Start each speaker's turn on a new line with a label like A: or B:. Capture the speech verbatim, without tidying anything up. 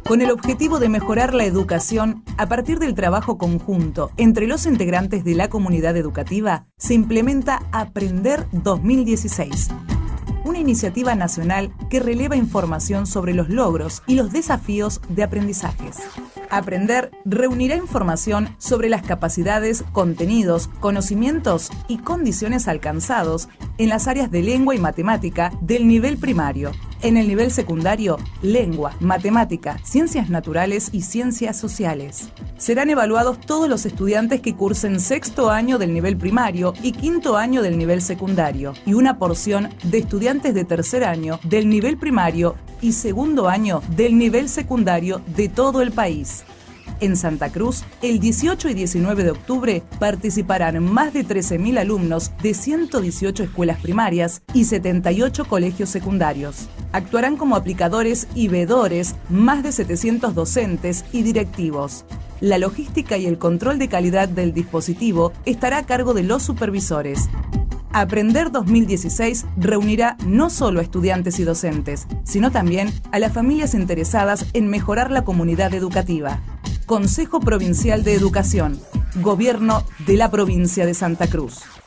A: Con el objetivo de mejorar la educación a partir del trabajo conjunto entre los integrantes de la comunidad educativa, se implementa Aprender dos mil dieciséis. Una iniciativa nacional que releva información sobre los logros y los desafíos de aprendizajes. Aprender reunirá información sobre las capacidades, contenidos, conocimientos y condiciones alcanzados en las áreas de lengua y matemática del nivel primario. En el nivel secundario, lengua, matemática, ciencias naturales y ciencias sociales. Serán evaluados todos los estudiantes que cursen sexto año del nivel primario y quinto año del nivel secundario, y una porción de estudiantes de tercer año del nivel primario y segundo año del nivel secundario de todo el país. En Santa Cruz, el dieciocho y diecinueve de octubre participarán más de trece mil alumnos de ciento dieciocho escuelas primarias y setenta y ocho colegios secundarios. Actuarán como aplicadores y vedores más de setecientos docentes y directivos. La logística y el control de calidad del dispositivo estará a cargo de los supervisores. Aprender dos mil dieciséis reunirá no solo a estudiantes y docentes, sino también a las familias interesadas en mejorar la comunidad educativa. Consejo Provincial de Educación, Gobierno de la Provincia de Santa Cruz.